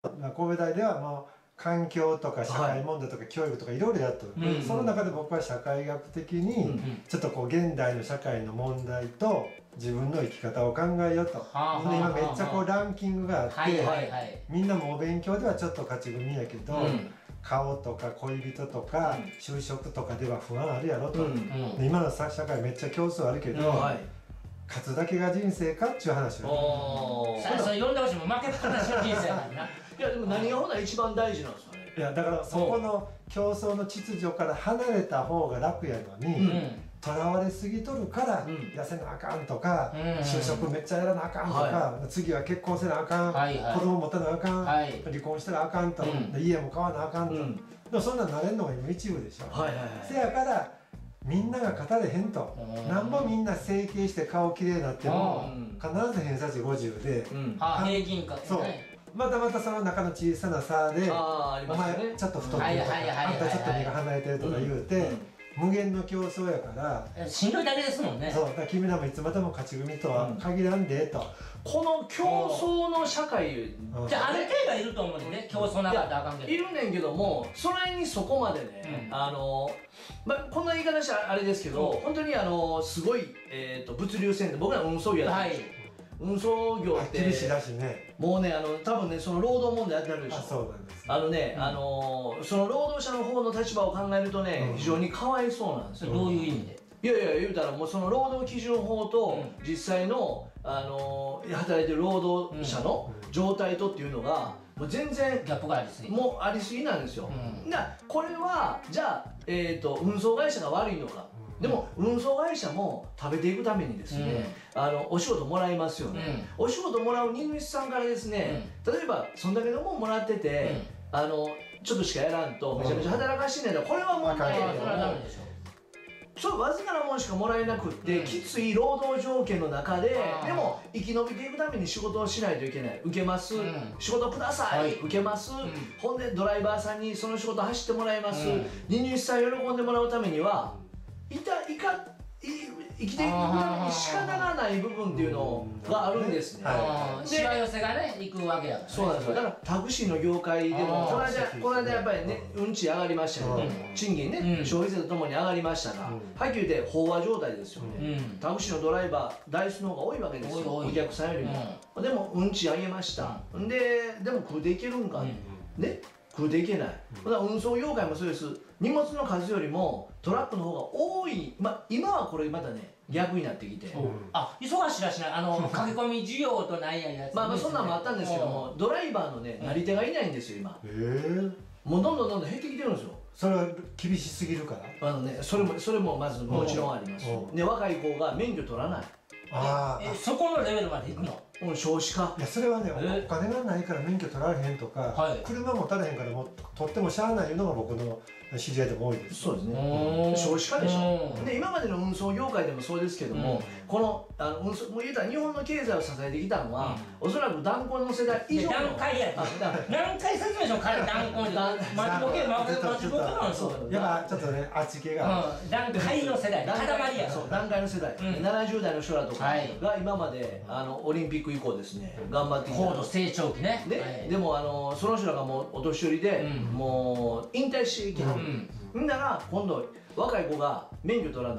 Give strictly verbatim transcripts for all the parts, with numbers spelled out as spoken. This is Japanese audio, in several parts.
神戸大ではもう環境とか社会問題とか教育とかいろいろやってる、はい、その中で僕は社会学的にちょっとこう現代の社会の問題と自分の生き方を考えようと。で今めっちゃこうランキングがあってみんなもお勉強ではちょっと勝ち組やけど、うん、顔とか恋人とか就職とかでは不安あるやろと、うん、で今の社会めっちゃ競争あるけど、うん、はい、勝つだけが人生かっちゅう話をお最初読んでほしいもん負けっぱなしの人生なんだいやでも何がほな一番大事なんですかね。 いやだからそこの競争の秩序から離れた方が楽やのに、とらわれすぎとるから、うん、痩せなあかんとか、うん、就職めっちゃやらなあかんとか、はい、次は結婚せなあかん、はいはい、子供持たなあかん、はい、離婚したらあかんと、うん、家も買わなあかんと、うん、でもそんなんなれんのが今一部でしょ、はいはいはい、せやからみんなが勝たれへんと、なんぼみんな整形して顔きれいになっても、必ず偏差値ごじゅうで、 うん、平均価そうまたまたその中の小さな差で、お前ちょっと太ってるとか、あんたちょっと身が離れてるとか言うて、無限の競争やからしんどいだけですもんね。 そうだから君らもいつまでも勝ち組とは限らんでと、 この競争の社会じゃあある程度いると思うんでね、競争なかったらあかんけどいるねんけども、それにそこまでね、あのまあこんな言い方したらあれですけど、本当にあのすごいえっと物流線で僕ら運送業やってるんですよ。運送業って厳しいらしいね。 もうねあの多分ねその労働問題やってあるでしょ。 あそうなんです、 あのね、あのその労働者の方の立場を考えるとね、非常にかわいそうなんですよ。 どういう意味で？ いやいや言うたらもうその労働基準法と実際のあの働いてる労働者の状態とっていうのがもう全然ギャップがありすぎもうありすぎなんですよ。だこれはじゃあえっと運送会社が悪いのか。でも運送会社も食べていくためにですね、うん、あのお仕事もらいますよね、うん、お仕事もらう荷主さんからですね、うん、例えばそんだけのもんもらってて、うん、あのちょっとしかやらんとめちゃめちゃ働かしてんねんからこれは問題やけども、そうわずかなもんしかもらえなくって、うん、きつい労働条件の中ででも生き延びていくために仕事をしないといけない。受けます、うん、仕事ください、はい、受けます、うん、ほんでドライバーさんにその仕事走ってもらいます、うん、荷主さん喜んでもらうためにはいたいかい生きていくのに仕方がない部分っていうのがあるんですね。 しわ寄せがねいくわけだからね。 そうなんですよ。だからタクシーの業界でもこの間この間やっぱりね運賃上がりましたけど、賃金ね消費税とともに上がりましたが、はっきり言って飽和状態ですよね。タクシーのドライバー台数の方が多いわけですよ、お客さんよりも。でも運賃上げました。ででも食うていけるんかね、食うていけない。だから運送業界もそうです。荷物の数よりもトラックの方が多い、まあ今はこれまたね逆になってきて、 あ忙しいらしいな、あの駆け込み需要となんややつ、 まあまあそんなんもあったんですけども、ドライバーのねなり手がいないんですよ今。へえ。もうどんどんどんどん減ってきてるんですよ。 それは厳しすぎるから？ あのねそれもそれもまずもちろんあります。で若い子が免許取らない。 あえそこのレベルまでいくの？ うん、少子化。 いやそれはね、お金がないから免許取られへんとか、はい、車持たれへんからもう取ってもしゃあないいうのが僕の知り合いでも多いです。 そうですね。少子化でしょ。で今までの運送業界でもそうですけども、このあの運送もう言うたら日本の経済を支えてきたのは、おそらく団塊の世代以上の。 団塊や。何回説明しよう彼団塊で。マジボケマジボケなんですよ。 やっぱちょっとねあち系が。 団塊の世代。塊や。 そう団塊の世代。ななじゅう代の人らとかが今まであのオリンピック以降ですね頑張ってきた。 高度成長期ね。 ででもあのその人らがもうお年寄りでもう引退していきはる。んだら今度若い子が免許取らない、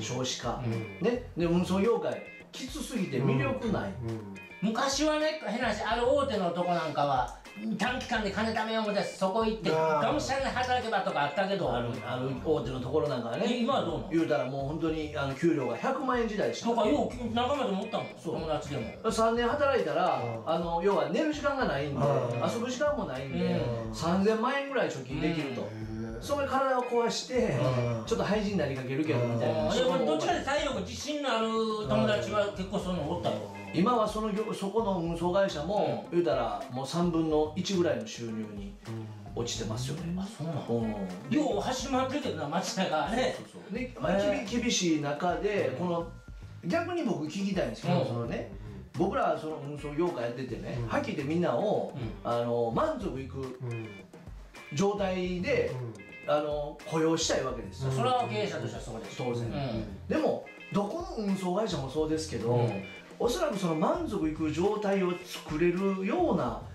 少子化ね、で運送業界きつすぎて魅力ない。 昔はね変な話ある大手のとこなんかは短期間で金貯めよう思ってそこ行ってがむしゃらに働けばとかあったけど、 あるある大手のところなんかね今はどうなの？ 言うたらもう本当にあの給料がひゃくまんえん時代でしたとかよう仲間でもおったもん友達でも。 さんねん働いたらあの要は寝る時間がないんで遊ぶ時間もないんでさんぜんまんえんぐらい貯金できると。それ体を壊してちょっと廃人になりかけるけどみたいな。 どっちかで体力自信のある友達は結構そういうのおったよ。 今はそのそこの運送会社も言うたらもうさんぶんのいちぐらいの収入に落ちてますよね。 あそうなの。よう走り回ってるけどな街中ね。 そうそうでまあ厳しい中でこの逆に僕聞きたいんですけど、そのね僕らその運送業界やっててねはっきり言ってみんなをあの満足いく状態であの雇用したいわけですよ。 それは経営者としてはそうです当然。でもどこの運送会社もそうですけど、おそらくその満足いく状態を作れるような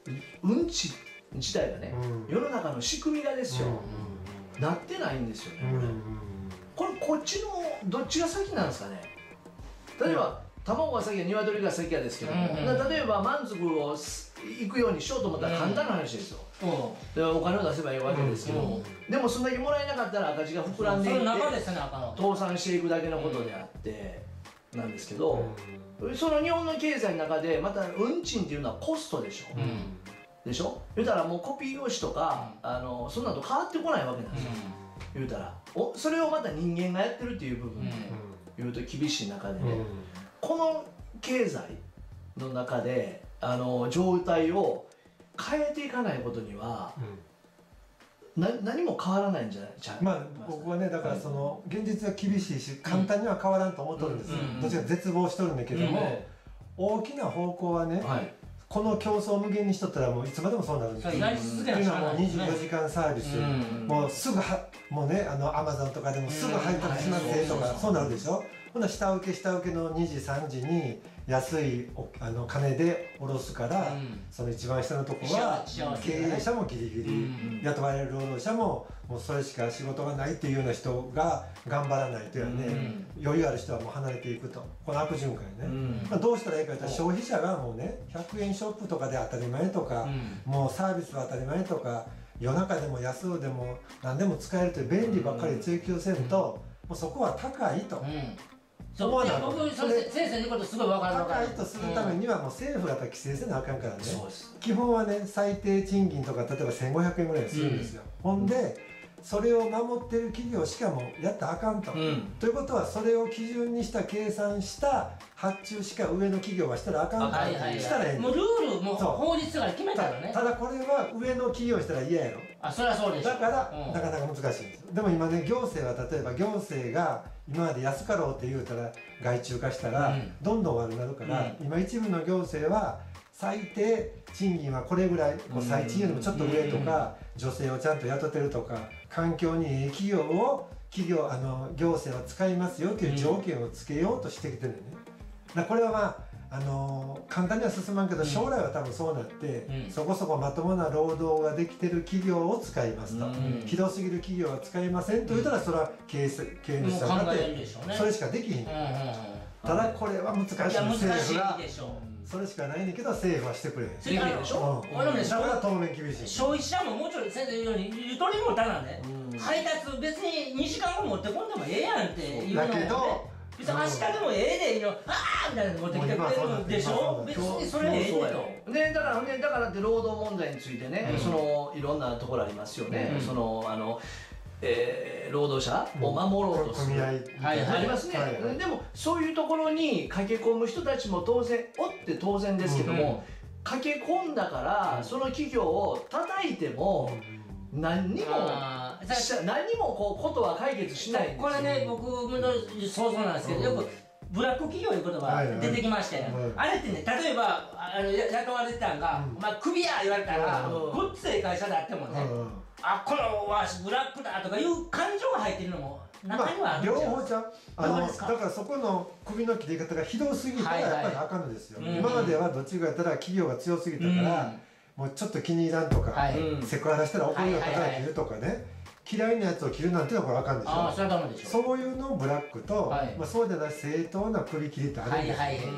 うんち自体がね、 うん、 世の中の仕組みがですよ、うん、なってないんですよね、うん、これこっちのどっちが先なんですかね。例えば、うん、卵が先や鶏が先やですけども、うん、例えば満足をいくようにしようと思ったら簡単な話ですよ、うん、でお金を出せばいいわけですけども、うん、でもそんだけもらえなかったら赤字が膨らんでいって倒産していくだけのことであってなんですけど、うん、その日本の経済の中でまた運賃っていうのはコストでしょ、うん、でしょ。言うたらもうコピー用紙とか、うん、あのそんなのと変わってこないわけなんですよ、うん、言うたらおそれをまた人間がやってるっていう部分で言うと厳しい中でね、うん、この経済の中であの状態を変えていかないことには、うん、な何も変わらないんじゃないじゃまあ僕はねだからその現実は厳しいし簡単には変わらんと思っとるんですよ、うん、どっちか絶望しとるんだけども、うん、大きな方向はね、はい、この競争を無限にしとったらもういつまでもそうなるんですよ。 やり続けなというのはもうにじゅうよじかんサービス、うん、もうすぐはもうねあのアマゾンとかでもすぐ配達しますねとかそうなるでしょ。ほんなら下請け下請けのにじさんじに安いあの金で下ろすから、うん、その一番下のとこは経営者もギリギリ、うん、雇われる労働者ももうそれしか仕事がないっていうような人が頑張らないというね、うん、余裕ある人はもう離れていくとこの悪循環ね、うんまあ、どうしたらいいかというと消費者がもうねひゃくえんショップとかで当たり前とか、うん、もうサービスは当たり前とか夜中でも安うでも何でも使えるという便利ばっかり追求せんと、もうそこは高いと。うんそう僕それ先生の言うことすごい分かる分かる。 高いとするためにはもう政府がやっぱり規制せなあかんからね。基本はね最低賃金とか例えばせんごひゃくえんぐらいするんですよ、うん、ほんでそれを守ってる企業しかもやったらあかんと、うん、ということはそれを基準にした計算した発注しか上の企業はしたらあかんとしたらええ、 もうルールも法律が決めたらね。 ただこれは上の企業にしたら嫌やろ。 あそれはそうでしょ。 だから、うん、なかなか難しいんです。でも今ね行政は例えば行政が今まで安かろうって言うたら外注化したらどんどん悪くなるから、うん、今一部の行政は最低賃金はこれぐらい、こう最賃よりもちょっと上とか、うん、女性をちゃんと雇ってるとか環境にいい企業を企業あの行政は使いますよという条件をつけようとしてきてるんだよね。だこれはまああのー、簡単には進まんけど将来は多分そうなって、うん、そこそこまともな労働ができてる企業を使いますと、うん、ひどすぎる企業は使いませんと言ったらそれは経営主さんだってそれしかできひん、うん、ただこれは難しい。政府がそれしかないんだけど政府はしてくれへん。 できるでしょ。 だから当面厳しい。 消費者ももちろん先生言うようにゆとりもただね、配達別ににじかんご持ってこんでもええやんっていうのもね。別に明日でもええでいいの、ああみたいなの持ってきてくれるんでしょ。別にそれええでと。 でだからねだからって労働問題についてね、そのいろんなところありますよね。そのあのえー、労働者を守ろうとする、うん、ありますね、はいはい、でもそういうところに駆け込む人たちも当然おって当然ですけども、うん、駆け込んだからその企業を叩いても何にも何にもこうことは解決しないんですよ。 これね僕の想像なんですけど、よくブラック企業いう言葉出てきまして、はいはい、あれってね例えばあの雇われてたんが「お前クビや!」言われたらごっつい会社であってもね、あこのわしブラックだとかいう感情が入ってるのも中にはあるんちゃう、まあ、両方ちゃうあのだからそこの首の切り方がひどすぎたらやっぱりあかんのですよ、はいはい、今まではどっちかやったら企業が強すぎたから、うん、もうちょっと気に入らんとか、はい、セクハラしたら怒りがから切るとかね、はいはいはい、嫌いなやつを切るなんていうのはこれあかんでしょ。 あそれはダメでしょ。 そういうのをブラックと、はい、まあ、そうじゃない正当な首切りってあるんですよ、はいはいはい、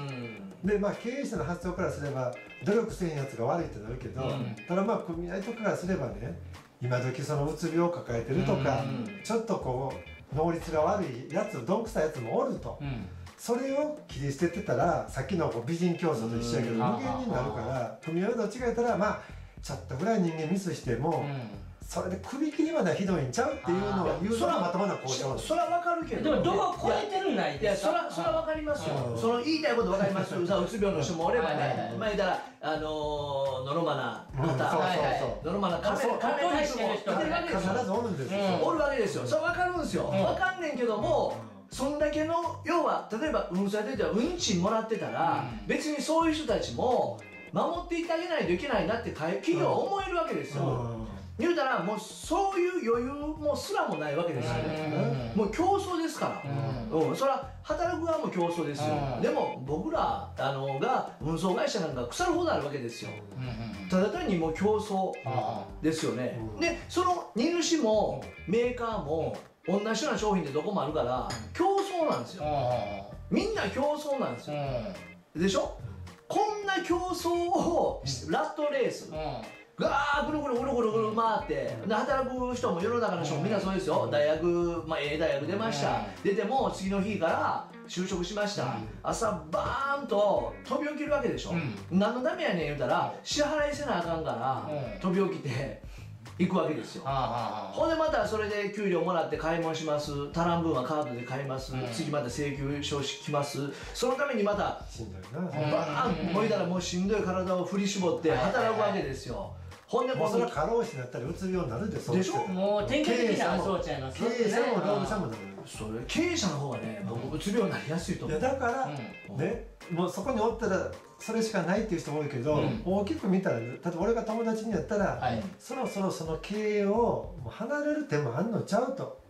でまあ経営者の発想からすれば努力せんやつが悪いってなるけど、うん、ただまあ組合とかからすればね今時そのうつ病を抱えてるとか、うん、ちょっとこう能率が悪いやつどんくさいやつもおると、うん、それを切り捨ててたらさっきのこう美人競争と一緒やけど、うん、無限になるから組合はどっちかやったらまあちょっとぐらい人間ミスしても、うん、それで首切りまではひどいんちゃうっていうのを言うのはまともな交渉。 それはわかるけど、 でも度が超えてるんないですか。 いやそれはわかりますよ、うん、その言いたいことわかりますよ。うつ病の人もおればね、前だらあののろまな方、のろまなカメラしてる人が必ずおるんですよ。 おるわけですよ。それわかるんですよ。わかんねんけども。そんだけの要は例えば運送やってたら運賃もらってたら、うん、別にそういう人たちも守っていってあげないといけないなって企業は思えるわけですよ、うん、 言うたらもうそういう余裕もすらもないわけですよね。もう競争ですから、うん、それは働く側も競争ですよ。でも僕らあのが運送会社なんか腐るほどあるわけですよ。ただ単にもう競争ですよね。でその荷主もメーカーも同じような商品でどこもあるから競争なんですよ。みんな競争なんですよ。でしょ。こんな競争をラットレースガーぐるぐるぐるぐるぐる回ってで働く人も世の中の人もみんなそうですよ。大学まあええ大学出ました。出ても次の日から就職しました。朝バーンと飛び起きるわけでしょ。何のためやねん言うたら支払いせなあかんから飛び起きて行くわけですよ。ほんでまたそれで給料もらって買い物します。足らん分はカードで買います。次また請求書来ます。そのためにまたしんどいな。 バーンもいたらもうしんどい体を振り絞って働くわけですよ。ほんでもうそれは過労死になったりうつ病になるででしょ。 もう典型的なそうちゃいます。 経営者も労務者もなる。 それ経営者の方がね、僕うつ病になりやすいと思う。 いやだからね、もうそこにおったらそれしかないっていう人も多いけど、大きく見たら例えば俺が友達にやったらそろそろその経営を離れる手もあんのちゃうと。